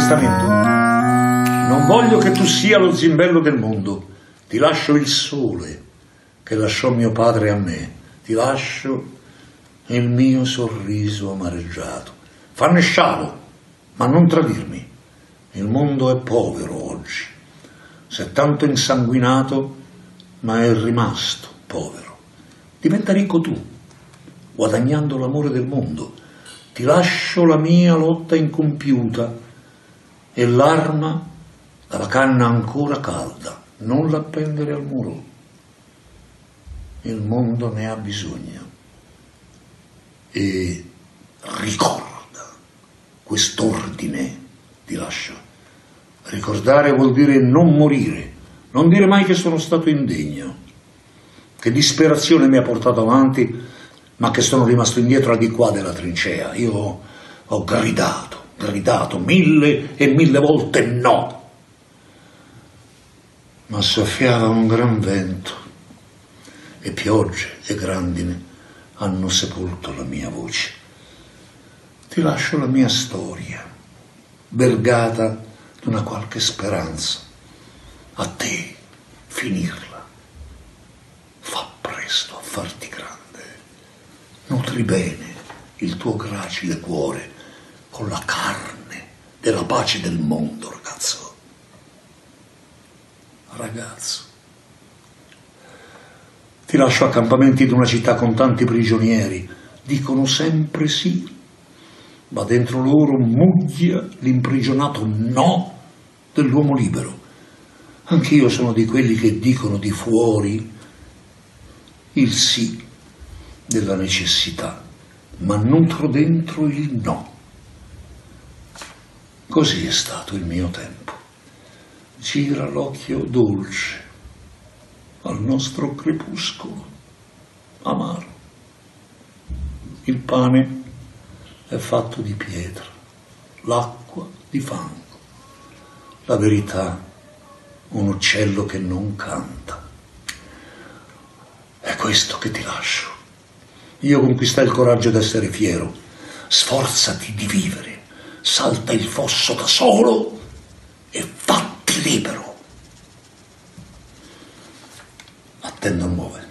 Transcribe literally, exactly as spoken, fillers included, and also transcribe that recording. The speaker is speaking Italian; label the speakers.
Speaker 1: testamento? Non voglio che tu sia lo zimbello del mondo. Ti lascio il sole che lasciò mio padre a me. Ti lascio il mio sorriso amareggiato. Fanne scialo, ma non tradirmi. Il mondo è povero oggi. S'è tanto insanguinato, ma è rimasto povero. Diventa ricco tu, guadagnando l'amore del mondo. Ti lascio la mia lotta incompiuta e l'arma dalla canna ancora calda. Non l'appendere al muro. Il mondo ne ha bisogno. E ricorda quest'ordine, ti lascio. Ricordare vuol dire non morire, non dire mai che sono stato indegno, che disperazione mi ha portato avanti, ma che sono rimasto indietro al di qua della trincea. Io ho gridato, gridato mille e mille volte no, ma soffiava un gran vento e piogge e grandine hanno sepolto la mia voce. Ti lascio la mia storia, vergata d'una qualche speranza. A te finirla. Fa presto a farti grande. Nutri bene il tuo gracile cuore con la carne della pace del mondo, ragazzo. Ragazzo. Ti lascio accampamenti d'una città con tanti prigionieri. Dicono sempre sì, ma dentro loro mugghia l'imprigionato no dell'uomo libero. Anch'io sono di quelli che dicono di fuori il sì della necessità, ma nutro dentro il no. Così è stato il mio tempo. Gira l'occhio dolce al nostro crepuscolo amaro. Il pane è fatto di pietra, l'acqua di fango, la verità un uccello che non canta. È questo che ti lascio. Io conquistai il coraggio d'essere fiero. Sforzati di vivere, salta il fosso da solo e fatti libero. Attendo nuove.